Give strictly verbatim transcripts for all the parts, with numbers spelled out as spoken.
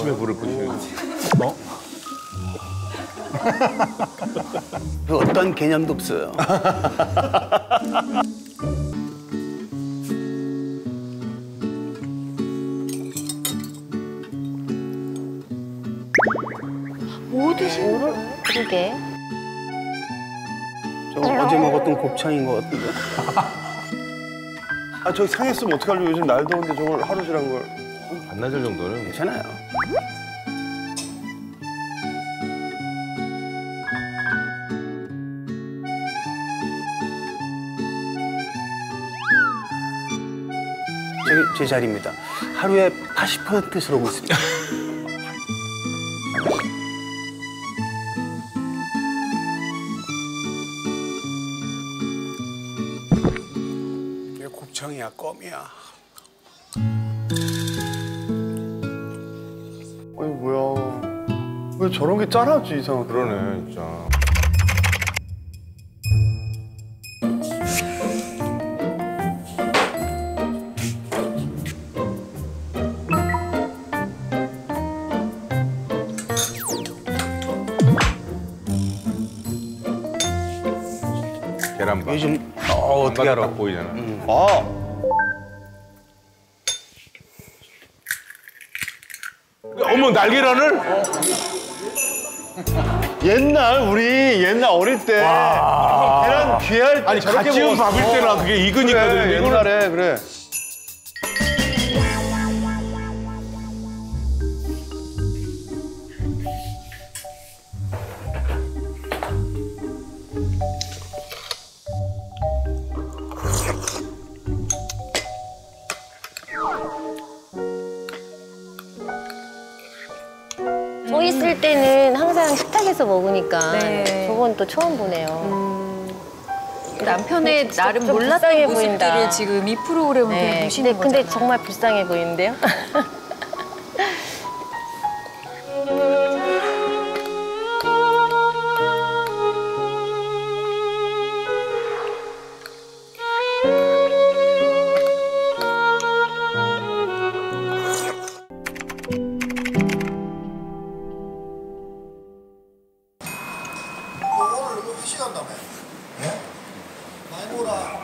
아침에 불을 붙이는. 어? 그 어떤 개념도 없어요. 뭐 드시는 거예요? 그러게. 저 어제 먹었던 곱창인 것 같은데. 아, 저기 상했으면 어떡하려고. 요즘 날 더운데 저걸 하루 지난 걸. 반나절 정도는 괜찮아요. 저기 제 자리입니다. 하루에 팔십 퍼센트 쓰러고 있습니다. 이게 곱창이야, 껌이야. 아니, 뭐야. 왜 저런 게 짠하지, 이상하게. 그러네 진짜. 계란밥. 요즘 어, 어떻게 알아? 딱 보이잖아. 음. 아! 어머 날계란을? 옛날, 우리 옛날 어릴 때. 계란 귀할 때 아니 저렇게 갓 지은 먹었어. 밥일 때나 그게 익으니까. 그래, 옛날에, 그래. 저 있을 때는 항상 식탁에서 먹으니까 네. 저건 또 처음 보네요. 음, 남편의 진짜 나름 좀 몰랐던 불쌍해 모습들을 보인다. 지금 이 프로그램을 통해 네. 보시는 근데, 근데 거잖아요. 정말 불쌍해 보이는데요? 오늘 이거 회식한다며? 예? 많이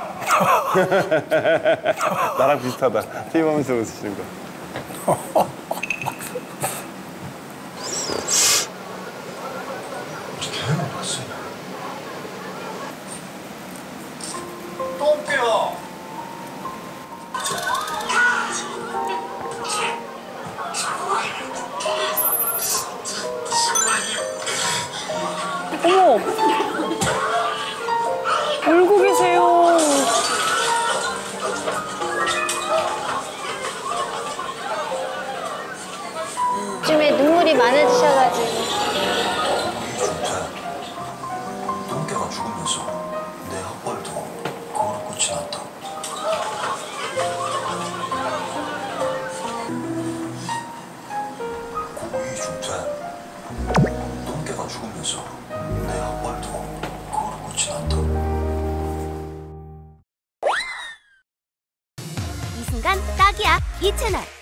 먹어라. 나랑 비슷하다. 게임하면서 웃으시는 거. 개는 봤어요. 똥개야. 어머! 울고 계세요. 요즘에 눈물이 많아지셔가지고. 똥개가 죽으면서 내 헛발도 거울에 꽃이 났다. 고이 중퇴. 똥개가 죽으면서 내 헛발도 거울에 꽃이 났다. 이 순간 딱이야 이 채널.